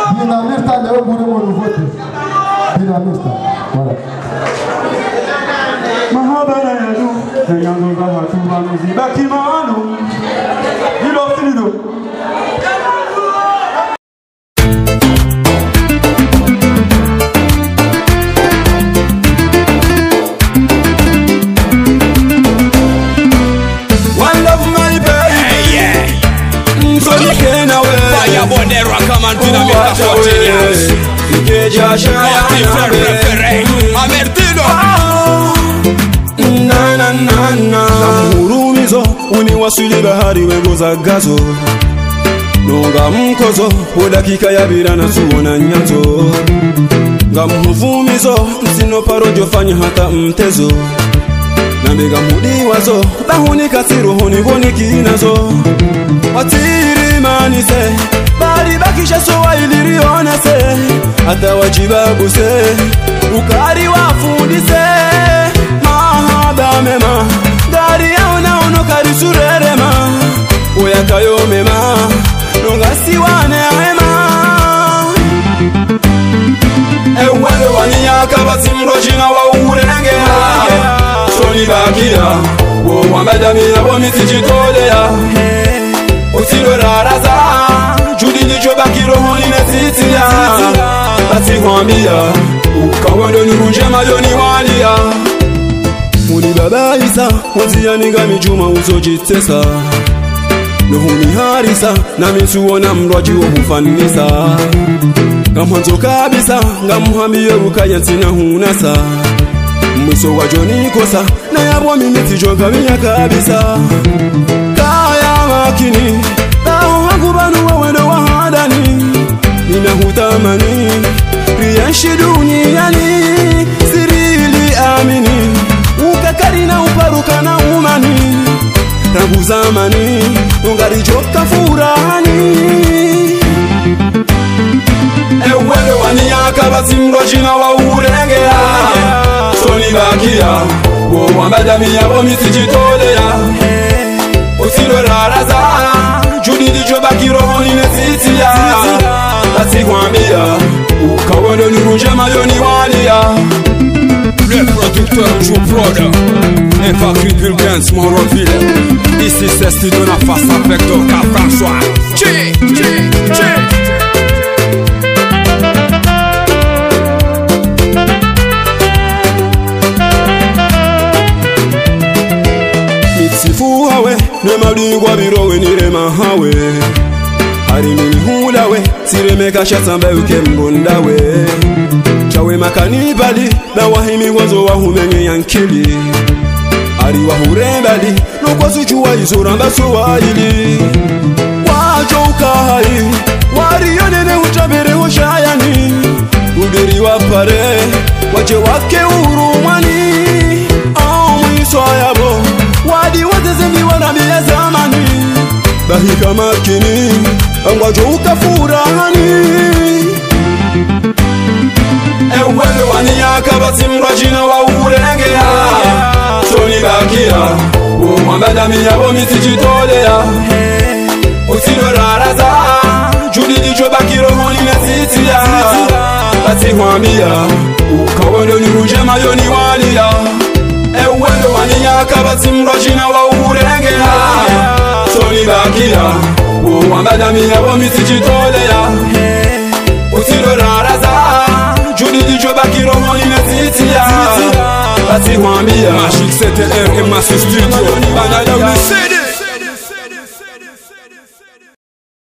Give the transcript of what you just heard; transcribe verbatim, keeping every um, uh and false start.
Dinamista leo bure mon vote. Dinamista. Voilà. Mahabara yadu, yango ga hatu banu zibaki manu. Dilo finido. One love my baby. Hey, yeah. So you can away. Fire Bonero, come on, Dinamista fourteen years. Ikeja shaya preferé Amertino. Na na na na. Namurumizo uniwasili bahari wegoza gazo. Nonga mkozo udakika ya birana suona nyanzo. Ngamuvumizo nsino parojo fanya hata mtezo. Namiga mudi wazo bahuni kasiruhu niboni kinazo. Watiri manise bari bakisha sowa iliriona se. Hata wajibabu se ukari wafundise. Mahaba mema dari yao na ono kari surerema. Oya kayo mema nongasi wane awema. Ewe wanyaka basimrojina wa urengea. Soni bakia wo wambadami abo mitijitole ya. Usilo raraza judi nicho bakiro honi nesiti ya. Basi kwambia ukawando nirunje mayoni walia. Muni baba isa wazi ya niga mijuma uzojitesa. Nuhuni harisa na misuona mrwaji wa hufanisa. Ngamanzo kabisa ngamuhambiye ukayansi na hunasa. Mwiso wajoni kosa na yabwa mimiti jonga miya kabisa. Kaya makini Tahu wangu banu wa wendo wa hadani. Nina hutamani riyanshi duniani. Sirili amini ukakari na uparuka na umani. Tangu zamani ungari joka furani. Ewe wanyaka basimrojina wa urengea. Soni bakia wo wambadami yabo mitijitole ya. Usilo raraza judi dijo bakiro honi nesiti ya. Basi kwambia ukawendo nirunje mayoni walia. Le producteur Joe Brother et Patrick Wilkins Monroville. Ici c'est studio na face avec Docteur François. Tché, tché, tché. Mitsifu hawe nemadingwa birowe nirema hawe. Harimini hulawe siremeka shatambe uke mbondawe. Chawe makanibali na wahimi wazo wahumenye yankili. Ari wahurembali nukwa suchuwa isoramba suwaili. Wajo ukahai warionene uchabere ushayani. Udiri wapare wache wake urumani. Au mwiso yabo wadi watezembi wanabia zamani. Bahika makini angwajo ukafurahani. Ewe wanyaka basimrojina wa urengea. Soni bakia wo wambadami yabo mitijitole ya. Usilo raraza judi dijo bakiro honi nesiti ya. Basi kwambia ukawendo nirunje mayoni walia. Ewe wanyaka basimrojina wa urengea. Soni bakia wo wambadami yabo mitijitole ya. Usilo raraza judi dijo bakiro honi nesiti ya. Basi kwambia Magic sept R et Master Studio Banana Lucid.